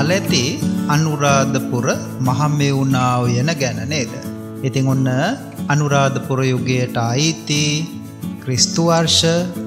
අහලැති අනුරාධපුර මහමෙවුනා උයන ගැන නේද? ඉතින් ඔන්න අනුරාධපුර යුගයට අයිති ක්‍රිස්තු වර්ෂ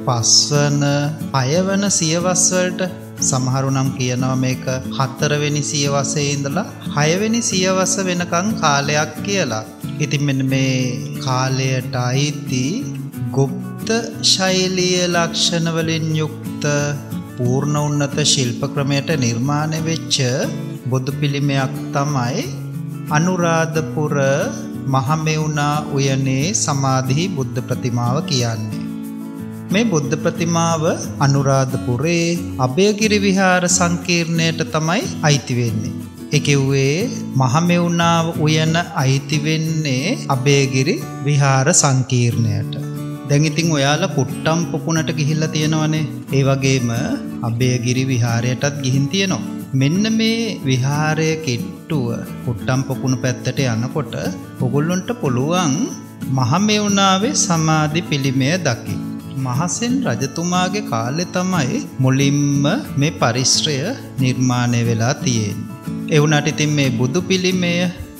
5 වන 6 වන සියවස් වලට සමහරු නම් කියනවා මේක 4 වෙනි සියවසේ ඉඳලා 6 වෙනි සියවස වෙනකන් කාලයක් කියලා. ඉතින් මෙන්න මේ කාලයට අයිති ගුප්ත ශෛලීය ලක්ෂණ වලින් යුක්ත පූර්ණ උන්නත ශිල්ප ක්‍රමයට නිර්මාණය වෙච්ච බුදු පිළිමයක් තමයි අනුරාධපුර මහමෙවුනා උයනේ සමාධි බුද්ධ ප්‍රතිමාව කියන්නේ. මේ බුද්ධ ප්‍රතිමාව අනුරාධපුරේ අභයගිරි විහාර සංකීර්ණයට තමයි අයිති වෙන්නේ. ඒ කිව්වේ මහමෙවුනා උයන අයිති වෙන්නේ අභයගිරි විහාර සංකීර්ණයට. දැන් ඉතින් ඔයාලා කුට්ටම් පොකුණට ගිහිල්ලා තියෙනවනේ. ඒ වගේම අභයගිරි විහාරයටත් ගිහින් තියෙනවා. මෙන්න මේ විහාරය කිට්ටුව කුට්ටම් පොකුණ පැත්තට යනකොට ඔගොල්ලන්ට පුළුවන් මහමෙවුනාවේ සමාධි පිළිමය දකින්න. මහසෙන් රජතුමාගේ කාලේ තමයි මුලින්ම මේ පරිශ්‍රය නිර්මාණය වෙලා තියෙන්නේ. ඒ වුණාට ඉතින් මේ බුදු පිළිමය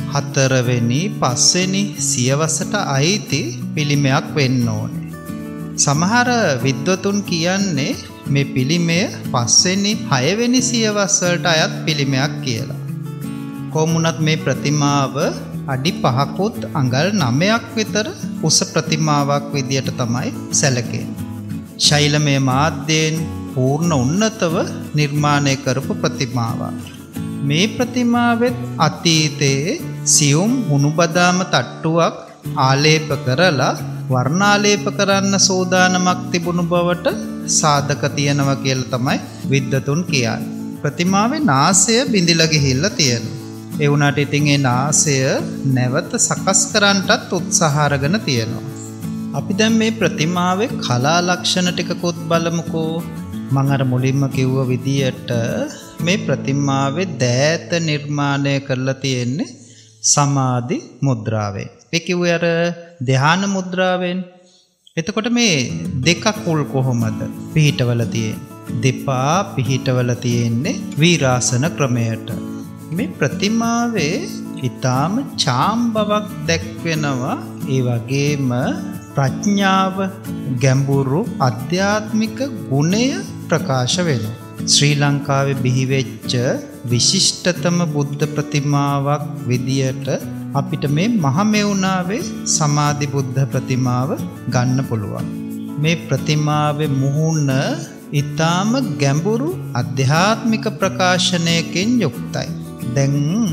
4 වෙනි 5 වෙනි සියවසට අයිති පිළිමයක් වෙන්න ඕනේ. සමහර විද්වතුන් කියන්නේ මේ පිළිමය 5 වෙනි 6 වෙනි සියවස් වලට අයත් පිළිමයක් කියලා. කොහොමුණත් මේ ප්‍රතිමාව අඩි 5කුත් අඟල් 9ක් විතර උස ප්‍රතිමාවක් විදියට තමයි සැලකෙන්නේ. ශෛලමය මාධ්‍යයෙන් පූර්ණ උන්නතව නිර්මාණය කරපු ප්‍රතිමාවක්. මේ ප්‍රතිමාවෙත් අතීතයේ සියුම් හුණුබදාම තට්ටුවක් ආලේප කරලා වර්ණාලේප කරන්න සෝදානමක් තිබුණු බවට සාධක තියෙනවා කියලා තමයි විද්වතුන් කියන්නේ. ප්‍රතිමාවේ නාසය බිඳිලා ගිහිල්ලා තියෙනවා. ඒ වුණාට ඉතින් ඒ නාසය නැවත සකස් කරන්නටත් උත්සාහ අරගෙන තියෙනවා. අපි දැන් මේ ප්‍රතිමාවේ කලා ලක්ෂණ ටිකකුත් බලමුකෝ. මම අර මුලින්ම කිව්ව විදියට මේ ප්‍රතිමාවේ දෑත නිර්මාණය කරලා තියෙන්නේ සමාධි මුද්‍රාවෙන්. ඒ කිව්වේ අර ධ්‍යාන මුද්‍රාවෙන්. එතකොට මේ දෙක කුල් කොහොමද පිහිටවල තියෙන්නේ? දෙපා පිහිටවල තියෙන්නේ වීරාසන ක්‍රමයට. මේ ප්‍රතිමාවේ ඊටාම චාම් බවක් දැක්වෙනවා. ඒ වගේම ප්‍රඥාව ගැඹුරු ආධ්‍යාත්මික ගුණය ප්‍රකාශ වෙනවා. ශ්‍රී ලංකාවේ බිහිවෙච්ච විශිෂ්ටතම බුද්ධ ප්‍රතිමාවක් විදියට අපිට මේ මහමෙවුනාවේ සමාධි බුද්ධ ප්‍රතිමාව ගන්න පුළුවන්. මේ ප්‍රතිමාවේ මුහුණ ඊටාම ගැඹුරු ආධ්‍යාත්මික ප්‍රකාශනයකින් යුක්තයි. දැන්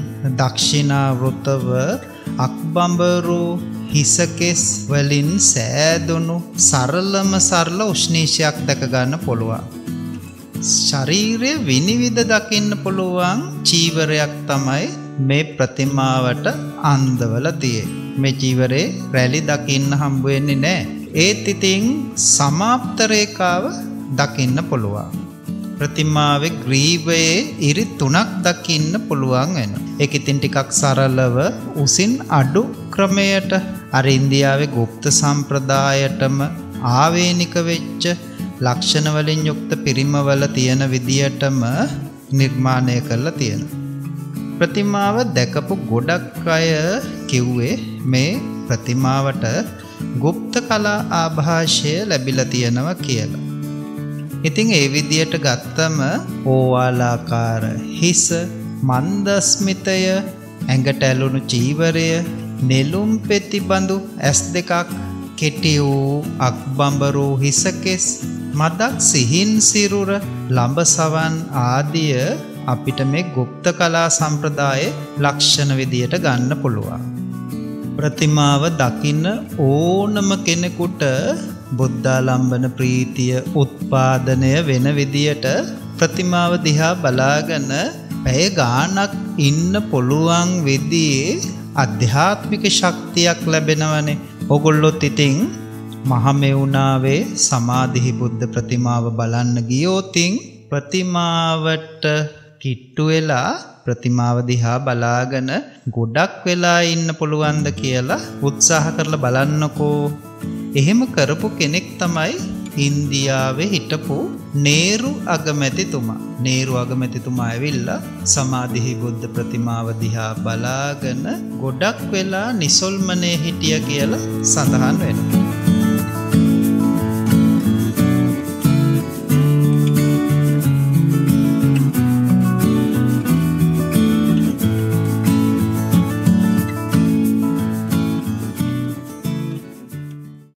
දක්ෂිනාවෘතව අක්බඹරු හිසකෙස් වලින් සෑදුණු සරල උෂ්ණීෂයක් දැක ගන්න පුළුවන්. ශරීරය විනිවිද දකින්න පුළුවන් චීවරයක් තමයි මේ ප්‍රතිමාවට අන්දවල තියෙන්නේ. මේ චීවරේ රැලි දකින්න හම්බ වෙන්නේ නැහැ. ඒත් ඉතින් සමාප්ත රේඛාව දකින්න පුළුවන්. ප්‍රතිමාවේ ග්‍රීවයේ ඉරි 3ක් දකින්න පුළුවන් වෙනවා. ඒක ඉතින් ටිකක් සරලව උසින් අඩු ක්‍රමයට අර ඉන්දියාවේ গুপ্ত සම්ප්‍රදායටම ආවේනික වෙච්ච ලක්ෂණ වලින් යුක්ත පිරිමවල තියෙන විදියටම නිර්මාණය කරලා තියෙනවා. ප්‍රතිමාව දැකපු ගොඩක් අය කිව්වේ මේ ප්‍රතිමාවට গুপ্ত කලා ආభాෂය ලැබිලා තියෙනවා කියලා. ඉතින් ඒ විදියට ගත්තම ඕවාලාකාර හිස, මන්දස්මිතය, ඇඟට ඇලුණු චීවරය, නෙළුම් පෙති බඳු ඇස් දෙකක්, කෙටි වූ අක්බඹරු හිසකෙස්, මදක් සිහින් සිරුර, ළඹ සවන් ආදිය අපිට මේ গুপ্ত කලා සම්ප්‍රදායේ ලක්ෂණ විදියට ගන්න පුළුවන්. ප්‍රතිමාව දකින්න ඕනම කෙනෙකුට බුද්ධාලම්බන ප්‍රීතිය උත්පාදනය වෙන විදියට ප්‍රතිමාව දිහා බලාගෙන පැය ගාණක් ඉන්න පුළුවන් විදිහේ ආධ්‍යාත්මික ශක්තියක් ලැබෙනවනේ. ඔගොල්ලොත් ඉතින් මහමෙවුනාවේ සමාධි බුද්ධ ප්‍රතිමාව බලන්න ගියොතින් ප්‍රතිමාවට කිට්ටු වෙලා ප්‍රතිමාව දිහා බලාගෙන ගොඩක් වෙලා ඉන්න පුළුවන්ද කියලා උත්සාහ කරලා බලන්නකෝ. එහෙම කරපු කෙනෙක් තමයි ඉන්දියාවේ හිටපු නේරු අගමැතිතුමා ඇවිල්ලා සමාධිහි බුද්ධ ප්‍රතිමාව දිහා බලාගෙන ගොඩක් වෙලා නිසල්මනේ හිටිය කියලා සඳහන් වෙනවා.